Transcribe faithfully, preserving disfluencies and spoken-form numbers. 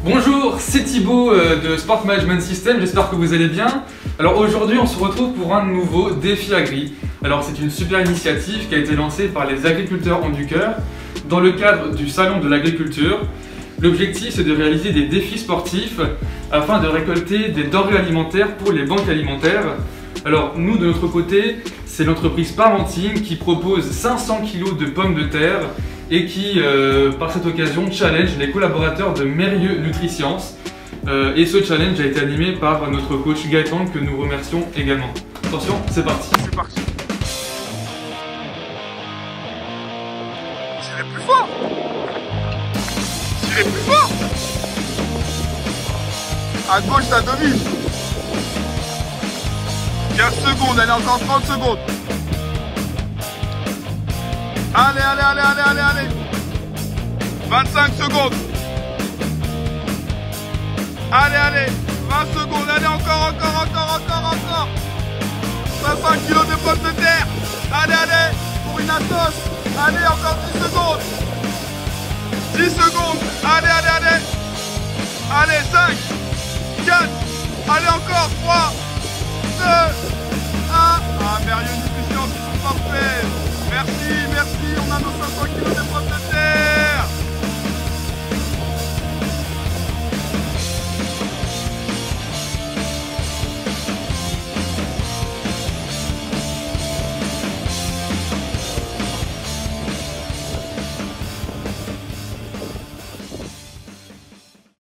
Bonjour, c'est Thibaut euh, de Sport Management System, j'espère que vous allez bien. Alors aujourd'hui on se retrouve pour un nouveau défi agri. Alors c'est une super initiative qui a été lancée par les agriculteurs ont du cœur dans le cadre du salon de l'agriculture. L'objectif c'est de réaliser des défis sportifs afin de récolter des denrées alimentaires pour les banques alimentaires. Alors nous de notre côté, c'est l'entreprise Parmentine qui propose cinq cents kilos de pommes de terre et qui, euh, par cette occasion, challenge les collaborateurs de Mérieux Nutriscience. Euh, et ce challenge a été animé par notre coach Gaëtan que nous remercions également. Attention, c'est parti. C'est parti. Tirez plus fort. Tirez plus fort. À gauche, ça domine. quinze secondes, allez, encore trente secondes. Allez, allez, allez, allez, allez, allez. vingt-cinq secondes. Allez, allez. vingt secondes, allez, encore, encore, encore, encore, encore. cinq kilos de pommes de terre. Allez, allez, pour une assos. Allez, encore dix secondes. dix secondes. Allez, allez, allez. Allez, cinq, quatre. Allez, encore trois, deux, un. Ah, Mérieux